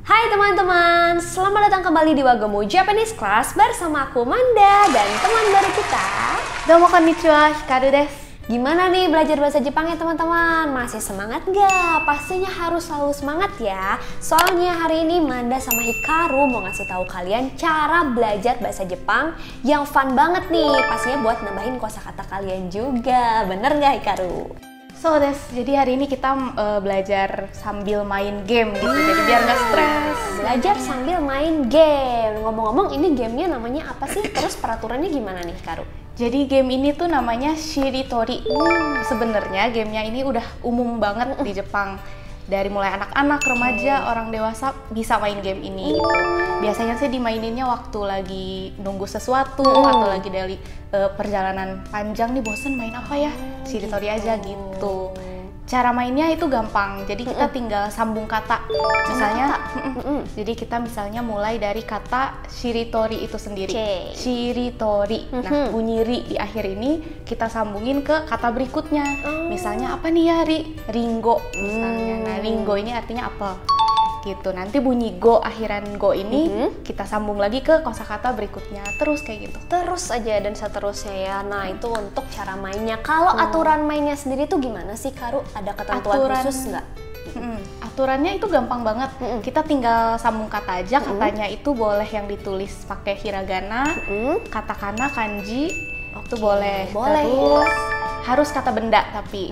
Hai teman-teman, selamat datang kembali di Wagemu Japanese Class bersama aku Manda dan teman baru kita. Domo konnichiwa, Hikaru desu. Gimana nih belajar bahasa Jepang ya teman-teman? Masih semangat nggak? Pastinya harus selalu semangat ya. Soalnya hari ini Manda sama Hikaru mau ngasih tahu kalian cara belajar bahasa Jepang yang fun banget nih. Pastinya buat nambahin kosakata kalian juga. Bener nggak Hikaru? So des, jadi hari ini kita belajar sambil main game gitu, jadi biar nggak stres. Belajar sambil main game. Ngomong-ngomong ini gamenya namanya apa sih? Terus peraturannya gimana nih Hikaru? Jadi game ini tuh namanya Shiritori. Sebenarnya gamenya ini udah umum banget di Jepang. Dari mulai anak-anak, remaja, orang dewasa bisa main game ini gitu. Biasanya sih dimaininnya waktu lagi nunggu sesuatu atau lagi dari perjalanan panjang nih bosen main apa ya? Shiritori aja gitu. Cara mainnya itu gampang, jadi kita tinggal sambung kata. Misalnya, jadi kita misalnya mulai dari kata shiritori itu sendiri. Shiritori. Nah, bunyi ri di akhir ini kita sambungin ke kata berikutnya. Misalnya apa nih ya, ri? Ringo misalnya. Nah, ringo ini artinya apel. Gitu. Nanti bunyi go akhiran go ini kita sambung lagi ke kosakata berikutnya. Terus kayak gitu. Terus aja dan seterusnya ya. Nah, itu untuk cara mainnya. Kalau aturan mainnya sendiri tuh gimana sih, Karu? Ada ketentuan khusus nggak? Aturannya itu gampang banget. Kita tinggal sambung kata aja. Katanya itu boleh yang ditulis pakai hiragana, katakana, kanji. Itu boleh. Terus harus kata benda tapi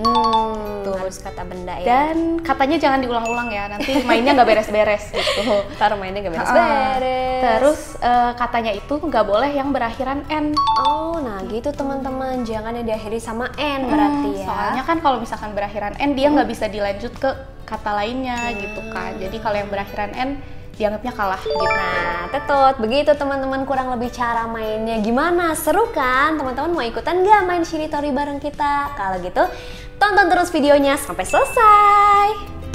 Harus kata benda ya. Dan katanya jangan diulang-ulang ya, nanti mainnya nggak beres-beres gitu. Ntar mainnya nggak beres-beres. Terus katanya itu nggak boleh yang berakhiran n. Oh, nah gitu teman-teman, jangan yang diakhiri sama n berarti ya. Soalnya kan kalau misalkan berakhiran n dia nggak bisa dilanjut ke kata lainnya gitu kan. Jadi kalau yang berakhiran n dianggapnya kalah gitu. Nah, tetut begitu teman-teman, kurang lebih cara mainnya. Gimana? Seru kan? Teman-teman mau ikutan nggak main Shiritori bareng kita? Kalau gitu, tonton terus videonya sampai selesai.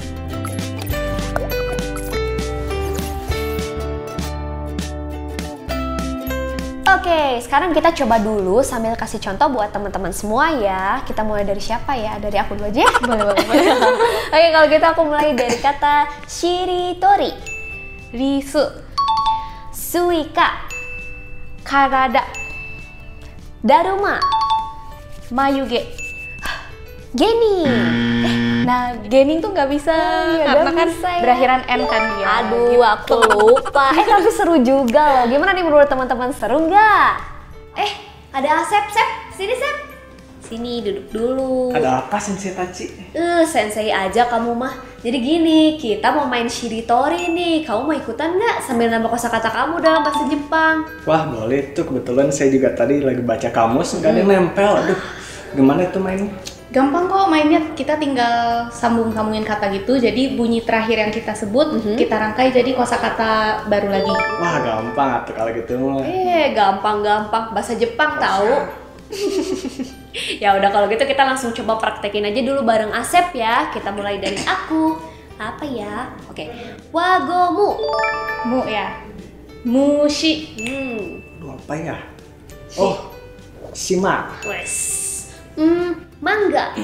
Oke, sekarang kita coba dulu sambil kasih contoh buat teman-teman semua ya. Kita mulai dari siapa ya? Dari aku dulu aja ya? Boleh. Oke, kalau gitu aku mulai dari kata Shiritori. Risu, Suika, karada, Daruma, mayuge. Geni. Nah, gening tuh nggak bisa karena kan berakhiran n kan dia. Aduh, gitu. aku lupa. Tapi seru juga loh. Gimana nih menurut teman-teman, seru nggak? Ada Asep, sini Sep. Sini duduk dulu. Ada apa Sensei Tachi? Sensei aja kamu mah. Jadi gini, kita mau main Shiritori nih. Kamu mau ikutan nggak? Sambil nambah kosakata kamu dalam bahasa Jepang. Wah boleh tuh, kebetulan saya juga tadi lagi baca kamus, nggak ada yang nempel. Aduh, gimana itu mainnya? Gampang kok mainnya, kita tinggal sambungin kata gitu. Jadi bunyi terakhir yang kita sebut, kita rangkai jadi kosakata baru lagi. Wah gampang tuh kalau gitu mah. Gampang bahasa Jepang tahu. Ya udah kalau gitu kita langsung coba praktekin aja dulu bareng Asep ya. Kita mulai dari aku. Apa ya? Oke. Wagomu. Mu ya. Mushi. Aduh, apa ya? Oh, shima. Wes. Mangga.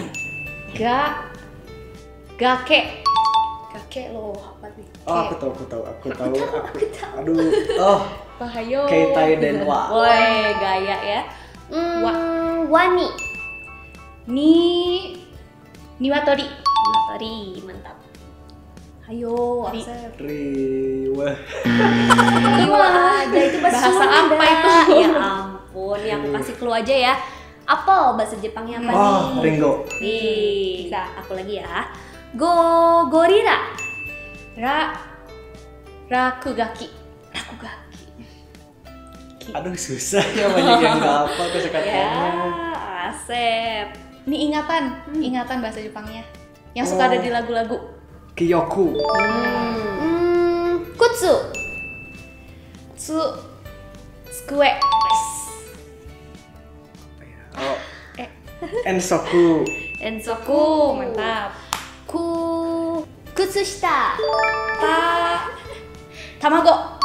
Gake. Gake loh, apa nih? Oh, aku tahu. Aduh, Bahayo. Keitai denwa. Woi, gaya ya. Wani. Niwatori. Niwatori, mantap. Ayo, Asep. Riwa. Aja itu bahasa apa itu? Ya ampun, yang kasih clue aja ya. Apel bahasa Jepangnya apa nih? Oh, Ringo. Bisa, aku lagi ya. Gorila. Rakugaki. Aduh susah ya, banyak yang nggak apa kosakatanya. Ya, Asep. Ini ingatan bahasa Jepangnya. Yang suka ada di lagu-lagu. Kyoku. Kutsu. Tsukue. Oh, Ensoku. Ensoku, mantap. Kutsushita. Tamago.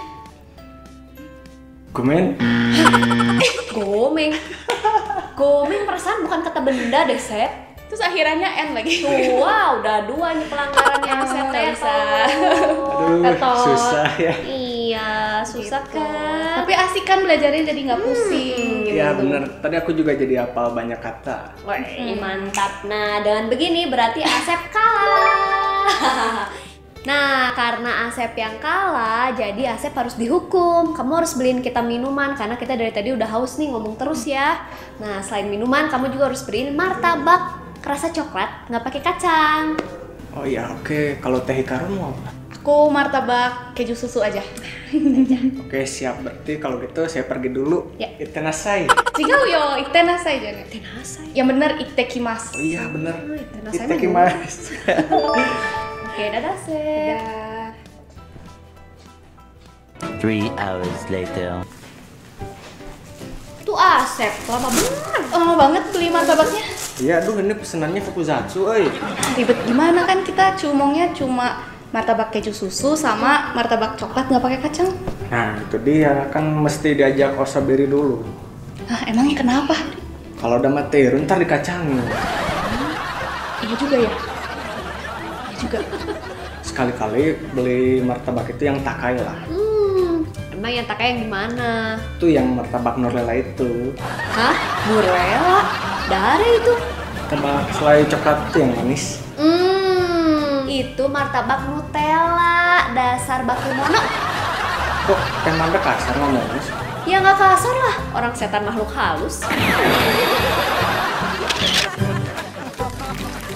Gomen. Gomeng perasaan bukan kata benda deh, Sep. Terus akhirannya N lagi. Wah, udah 2 nih pelanggarannya Asep nggak bisa. Aduh, Atau- susah ya. Iya, susah Gitu. kan? Tapi asik kan belajarnya jadi nggak pusing. Ya bener, tadi aku juga jadi hafal banyak kata. Wih, mantap. Nah, dengan begini berarti Asep kalah. Nah, karena Asep yang kalah, jadi Asep harus dihukum. Kamu harus beliin kita minuman, karena kita dari tadi udah haus nih ngomong terus ya. Nah, selain minuman, kamu juga harus beliin martabak rasa coklat, nggak pakai kacang. Oh iya, oke. Kalau Teh Hikaru mau apa? Aku martabak keju susu aja. Oke, siap. Berarti kalau gitu saya pergi dulu. Ya. Itenasai. Jika yo itenasai aja nih. Tenasai. Yang bener itekimasu. Oh iya, bener. Itenasai Itekimasu. Oke, dadah Asep. Ya. 3 hours later. Tuh Asep, lama banget. Lama banget beli martabaknya. Iya, aduh ini pesenannya Fukuzatsu, Ribet gimana kan kita cumongnya cuma martabak keju susu sama martabak coklat nggak pakai kacang. Nah, itu dia. Kan mesti diajak osabiri dulu. Ah, emangnya kenapa? Kalau udah mati, ntar dikacangin. Iya juga ya. Iya juga. Sekali-kali beli martabak itu yang takai lah. Emang yang takai yang gimana? Itu yang martabak Nurlela itu. Hah? Nurlela? Dari itu? Martabak selai coklat itu yang manis. Itu martabak Nutella, dasar bakemono. Kok emang udah kasar ngomongnya sih? Ya nggak kasar lah, orang setan makhluk halus.